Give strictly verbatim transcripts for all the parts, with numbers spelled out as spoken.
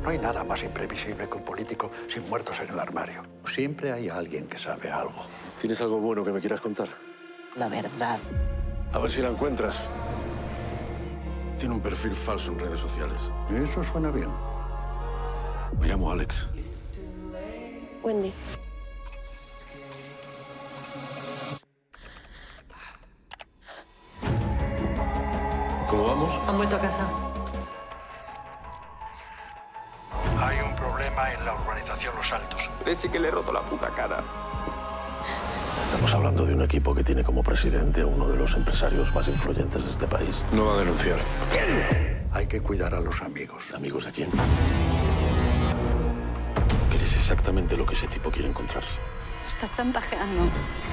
No hay nada más imprevisible que un político sin muertos en el armario. Siempre hay alguien que sabe algo. ¿Tienes algo bueno que me quieras contar? La verdad. A ver si la encuentras. Tiene un perfil falso en redes sociales. Eso suena bien. Me llamo Alex. Wendy. ¿Cómo vamos? Han vuelto a casa. Hay un problema en la urbanización Los Altos. Parece que le he roto la puta cara. Estamos hablando de un equipo que tiene como presidente a uno de los empresarios más influyentes de este país. No va a denunciar. Hay que cuidar a los amigos. ¿Amigos de quién? ¿Qué es exactamente lo que ese tipo quiere encontrarse? Estás chantajeando.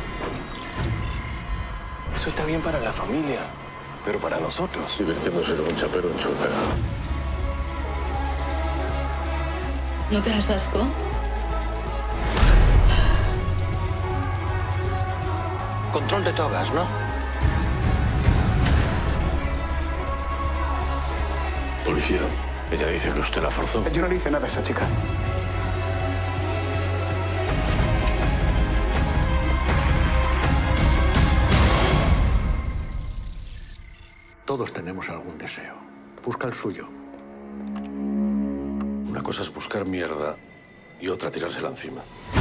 Eso está bien para la familia, pero para nosotros. Divirtiéndose con un chapero en Chorca. ¿No te das asco? Control de togas, ¿no? Policía, ella dice que usted la forzó. Yo no le hice nada a esa chica. Todos tenemos algún deseo. Busca el suyo. Una cosa es buscar mierda y otra tirársela encima.